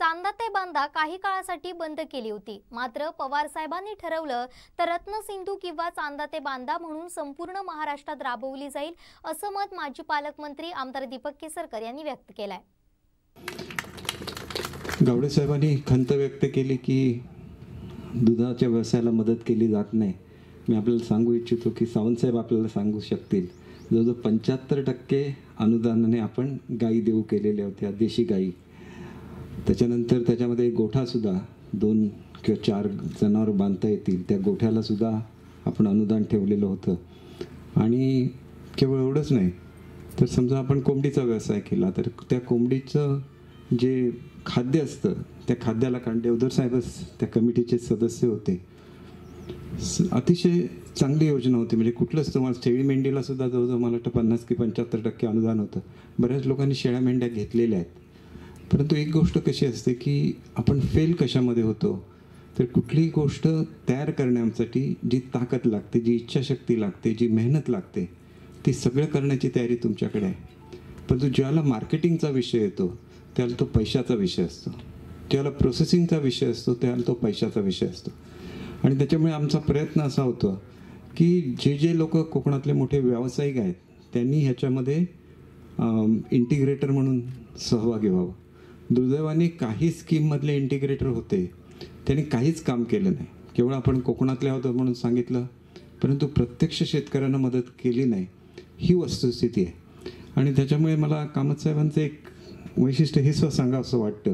चांदा ते बांदा काही काळासाठी बंद केली होती। मात्र पवार साहेबांनी ठरवलं तर रत्नसिंधू किंवा चांदा ते बांदा म्हणून संपूर्ण महाराष्ट्रात राबवली जाईल, असं मत माजी पालकमंत्री आमदार दीपक केसरकर यांनी व्यक्त केलंय। गावडे साहेबांनी खंत व्यक्त केली की दुधाच्या व्यवसायाला मदत केली जात नाही। मी आपल्याला सांगू इच्छितो की सावंत साहेब आपल्याला सांगू शकतील, जवळजवळ 75% अनुदानाने आपण गायी देऊ केलेल्या होत्या, देशी गायी। त्याच्यानंतर त्याच्यामध्ये गोठासुद्धा 2 किंवा 4 जनावर बांधता येतील, त्या गोठ्याला सुद्धा आपण अनुदान ठेवलेलं होतं। आणि केवळ एवढंच नाही तर समजा आपण कोंबडीचा व्यवसाय केला तर त्या कोंबडीचं जे खाद्य असतं त्या खाद्याला, कारण देवधर साहेबच त्या कमिटीचे सदस्य होते, अतिशय चांगली योजना होती। म्हणजे कुठलंच तुम्हाला शेळी मेंढीला सुद्धा जवळजवळ मला वाटतं 50 की 75% अनुदान होतं। बऱ्याच लोकांनी शेळ्या मेंढ्या घेतलेल्या आहेत, परंतु एक गोष्ट कशी असते की आपण फेल कशामध्ये होतो तर कुठलीही गोष्ट तयार करण्यासाठी जी ताकद लागते, जी इच्छाशक्ती लागते, जी मेहनत लागते, ती सगळं करण्याची तयारी तुमच्याकडे आहे। परंतु ज्याला मार्केटिंगचा विषय येतो त्याला तो पैशाचा विषय असतो, ज्याला प्रोसेसिंगचा विषय असतो त्याला तो पैशाचा विषय असतो। आणि त्याच्यामुळे आमचा प्रयत्न असा होतो की जे लोक कोकणातले मोठे व्यावसायिक आहेत त्यांनी ह्याच्यामध्ये इंटिग्रेटर म्हणून सहभागी व्हावं। दुर्दैवाने काही स्कीममधले इंटिग्रेटर होते, त्यांनी काहीच काम केलं नाही, केवळ आपण कोकणातले आहोत म्हणून सांगितलं, परंतु प्रत्यक्ष शेतकऱ्यांना मदत केली नाही, ही वस्तुस्थिती आहे। आणि त्याच्यामुळे मला कामत साहेबांचं एक वैशिष्ट्य हे सांगावं असं वाटतं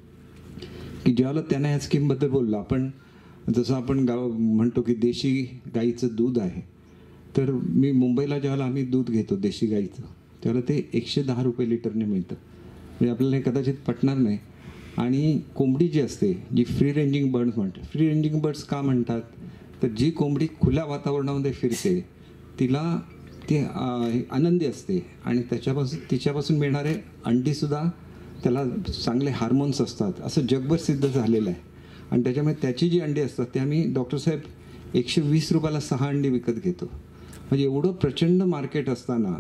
की ज्यावेळेला त्यांना ह्या स्कीमबद्दल बोललो आपण, जसं आपण म्हणतो की देशी गाईचं दूध आहे, तर मी मुंबईला ज्यावेळेला आम्ही दूध घेतो देशी गाईचं त्यावेळेला ते 110 रुपये लिटरने मिळतं। म्हणजे आपल्याला हे कदाचित पटणार नाही। आणि कोंबडी जी असते, जी फ्री रेंजिंग बर्ड्स म्हणतात, फ्री रेंजिंग बर्ड्स का म्हणतात तर जी कोंबडी खुल्या वातावरणामध्ये फिरते तिला ती आनंदी असते आणि तिच्यापासून मिळणारे अंडीसुद्धा त्याला चांगले हार्मोन्स असतात, असं जगभर सिद्ध झालेलं आहे। आणि त्याच्यामुळे त्याची जी अंडी असतात ते आम्ही डॉक्टर साहेब 120 रुपयाला 6 अंडी विकत घेतो। म्हणजे एवढं प्रचंड मार्केट असताना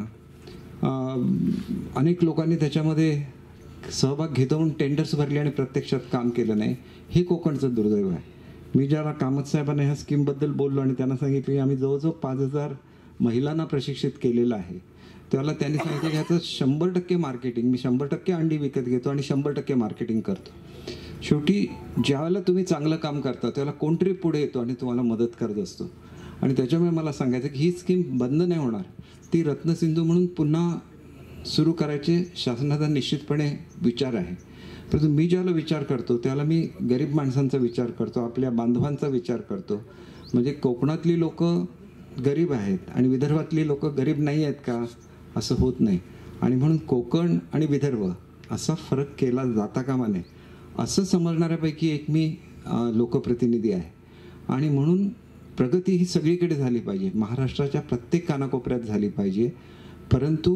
अनेक लोकांनी त्याच्यामध्ये सहभाग घेतो म्हणून टेंडर्स भरले आणि प्रत्यक्षात काम केलं नाही, हे कोकणचं दुर्दैव आहे। मी ज्याला कामत साहेबांना ह्या स्कीमबद्दल बोललो आणि त्यांना सांगितलं की आम्ही जवळजवळ 5000 महिलांना प्रशिक्षित केलेलं आहे, त्याला त्यांनी सांगितलं की ह्याचं 100% मार्केटिंग, मी 100% अंडी विकत घेतो आणि 100% मार्केटिंग करतो। शेवटी ज्यावेळेला तुम्ही चांगलं काम करता त्यावेळेला कोणतरी पुढे येतो आणि तुम्हाला मदत करत असतो। आणि त्याच्यामुळे मला सांगायचं की ही स्कीम बंद नाही होणार, ती रत्नसिंधू म्हणून पुन्हा सुरू करायचे शासनाचा निश्चितपणे विचार आहे। परंतु मी ज्याला विचार करतो त्याला मी गरीब माणसांचा विचार करतो, आपल्या बांधवांचा विचार करतो। म्हणजे कोकणातली लोक गरीब आहेत आणि विदर्भातली लोक गरीब नाही आहेत का, असं होत नाही। आणि म्हणून कोकण आणि विदर्भ असा फरक केला जाता कामा नये, असं समजणाऱ्यापैकी एक मी लोकप्रतिनिधी आहे। आणि म्हणून प्रगती ही सगळीकडे झाली पाहिजे, महाराष्ट्राच्या प्रत्येक कानाकोपऱ्यात झाली पाहिजे। परंतु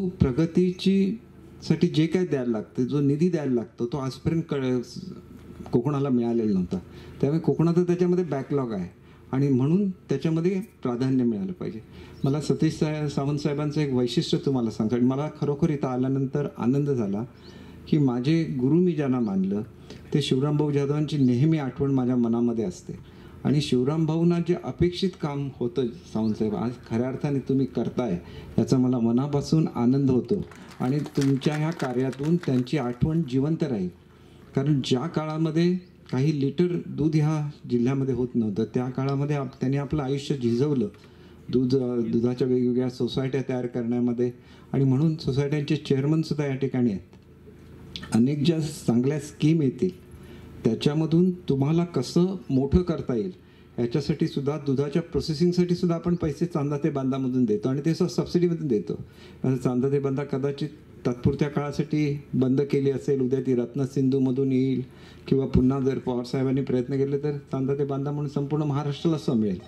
साठी जे काय द्यायला लागतं, जो निधी द्यायला लागतो तो आजपर्यंत कोकणाला मिळालेला नव्हता। त्यामुळे कोकणाचं त्याच्यामध्ये बॅकलॉग आहे आणि म्हणून त्याच्यामध्ये प्राधान्य मिळालं पाहिजे। मला सतीश सावंत साहेबांचं एक वैशिष्ट्य तुम्हाला सांगतो। मला खरोखर इथं आल्यानंतर आनंद झाला की माझे गुरु मी ज्यांना मानलं ते शिवरामभाऊ जाधवांची नेहमी आठवण माझ्या मनामध्ये असते। आणि शिवरामभाऊंना जे अपेक्षित काम होतं सावंतसाहेब आज खऱ्या अर्थाने तुम्ही करताय, याचा मला मनापासून आनंद होतो। आणि तुमच्या ह्या कार्यातून त्यांची आठवण जिवंत राहील, कारण ज्या काळामध्ये काही लिटर दूध ह्या जिल्ह्यामध्ये होत नव्हतं त्या काळामध्ये त्यांनी आपलं आयुष्य झिजवलं दुधाच्या वेगवेगळ्या सोसायट्या तयार करण्यामध्ये। आणि म्हणून सोसायट्यांचे चेअरमनसुद्धा या ठिकाणी आहेत। अनेक ज्या चांगल्या स्कीम येतील त्याच्यामधून तुम्हाला कसं मोठं करता येईल याच्यासाठी सुद्धा, दुधाच्या प्रोसेसिंगसाठी सुद्धा आपण पैसे चांदा ते बांदामधून देतो आणि ते सबसिडीमधून देतो। चांदा ते बांदा कदाचित तात्पुरत्या काळासाठी बंद केली असेल, उद्या ती रत्नसिंधूमधून येईल किंवा पुन्हा जर पवार साहेबांनी प्रयत्न केले तर चांदा ते बांदा म्हणून संपूर्ण महाराष्ट्राला मिळेल।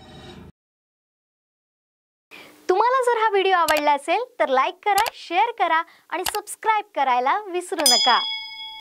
तुम्हाला जर हा व्हिडिओ आवडला असेल तर लाईक करा, शेअर करा आणि सबस्क्राईब करायला विसरू नका।